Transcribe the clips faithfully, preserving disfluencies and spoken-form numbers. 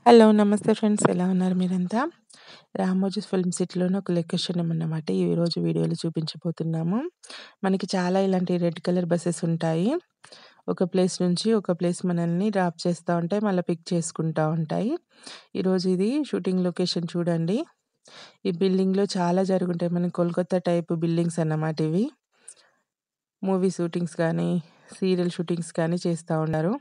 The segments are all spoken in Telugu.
హలో! నమస్తే ఫ్రెండ్స్. ఎలా ఉన్నారు మీరంతా? రామోజీ ఫిల్మ్ సిటీలోని ఒక లొకేషన్ అన్నమాట ఈరోజు వీడియోలో చూపించబోతున్నాము. మనకి చాలా ఇలాంటి రెడ్ కలర్ బసెస్ ఉంటాయి. ఒక ప్లేస్ నుంచి ఒక ప్లేస్ మనల్ని డ్రాప్ చేస్తా ఉంటాయి. మళ్ళీ పిక్ చేసుకుంటా ఉంటాయి. ఈరోజు ఇది షూటింగ్ లొకేషన్ చూడండి. ఈ బిల్డింగ్‌లో చాలా జరుగుంటాయి. మన కోల్కతా టైప్ బిల్డింగ్స్ అన్నమాట ఇవి. మూవీ షూటింగ్స్ కానీ, సీరియల్ షూటింగ్స్ కానీ చేస్తా ఉన్నారు.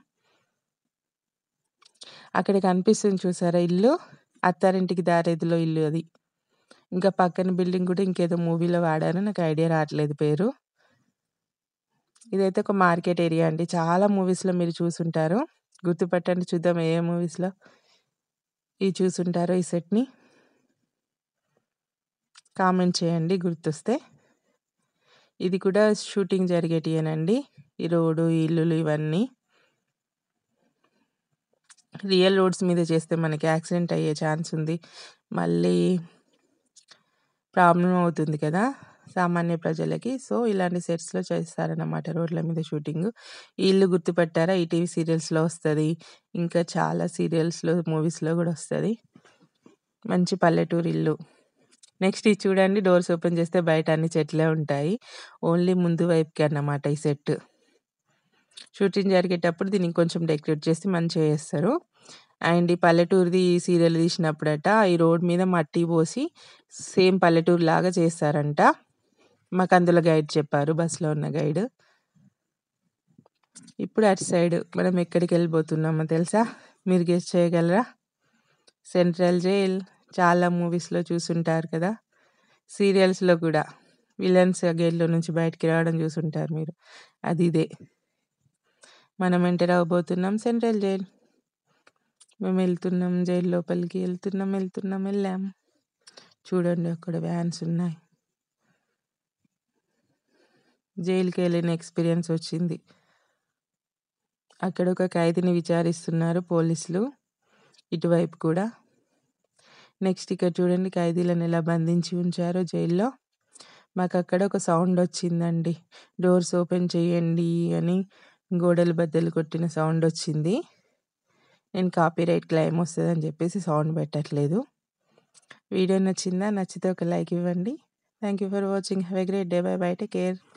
అక్కడ కనిపిస్తుంది చూసారా ఇల్లు? అత్తారింటికి దారేదిలో ఇల్లు అది. ఇంకా పక్కన బిల్డింగ్ కూడా ఇంకేదో మూవీలో వాడారు. నాకు ఐడియా రావట్లేదు పేరు. ఇదైతే ఒక మార్కెట్ ఏరియా అండి. చాలా మూవీస్‌లో మీరు చూసుంటారు. గుర్తుపట్టండి చూద్దాం ఏ ఏ మూవీస్‌లో ఇది చూసుంటారో ఈ సెట్‌ని. కామెంట్ చేయండి గుర్తొస్తే. ఇది కూడా షూటింగ్ జరిగేటియేనండి. ఈ రోడ్డు, ఈ ఇల్లులు ఇవన్నీ. రియల్ రోడ్స్ మీద చేస్తే మనకి యాక్సిడెంట్ అయ్యే ఛాన్స్ ఉంది. మళ్ళీ ప్రాబ్లమ్ అవుతుంది కదా! సామాన్య ప్రజలకి. సో, ఇలాంటి సెట్స్‌లో చేస్తారన్నమాట రోడ్ల మీద షూటింగు. ఈ ఇల్లు గుర్తుపట్టారా? ఈటీవీ సీరియల్స్‌లో వస్తది. ఇంకా చాలా సీరియల్స్‌లో, మూవీస్‌లో కూడా వస్తది. మంచి పల్లెటూరు ఇల్లు. నెక్స్ట్ ఇది చూడండి డోర్స్ ఓపెన్ చేస్తే బయట అన్ని చెట్లే ఉంటాయి. ఓన్లీ ముందు వైపుకే అన్నమాట ఈ సెట్. షూటింగ్ జరిగేటప్పుడు దీన్ని కొంచెం డెకరేట్ చేసి మంచిగా చేస్తారు. అండ్ ఈ పల్లెటూరిది సీరియల్ తీసినప్పుడట ఈ రోడ్ మీద మట్టి పోసి సేమ్ పల్లెటూరులాగా చేస్తారంట. మాకు అందులో గైడ్ చెప్పారు. బస్‌లో ఉన్న గైడ్. ఇప్పుడు అటు సైడ్ మనం ఎక్కడికి వెళ్ళిపోతున్నామో తెలుసా? మీరు గెస్ చేయగలరా? Central jail. చాలా మూవీస్‌లో చూసుంటారు కదా! సీరియల్స్‌లో కూడా విలన్స్ గేట్‌లో నుంచి బయటికి రావడం చూసుంటారు మీరు. అది ఇదే. మనం ఎంటర్ అవ్వబోతున్నాం సెంట్రల్ జైల్. మేము వెళ్తున్నాం జైలు లోపలికి. వెళ్తున్నాం, వెళ్తున్నాం, వెళ్ళాం. చూడండి అక్కడ వ్యాన్స్ ఉన్నాయి. జైలుకి వెళ్ళిన ఎక్స్‌పీరియన్స్ వచ్చింది. అక్కడ ఒక ఖైదీని విచారిస్తున్నారు పోలీసులు. ఇటువైపు కూడా. నెక్స్ట్ ఇక్కడ చూడండి ఖైదీలను ఎలా బంధించి ఉంచారో జైల్లో. మాకు అక్కడ ఒక సౌండ్ వచ్చిందండి. డోర్స్ ఓపెన్ చేయండి అని గోడలు బద్దలు కొట్టిన సౌండ్ వచ్చింది. నేను కాపీరైట్ క్లెయిమ్ వస్తదని చెప్పేసి సౌండ్ పెట్టట్లేదు. వీడియో నచ్చిందా? నచ్చితే ఒక లైక్ ఇవ్వండి. Thank you for watching. Have a great day. Bye bye. Take care.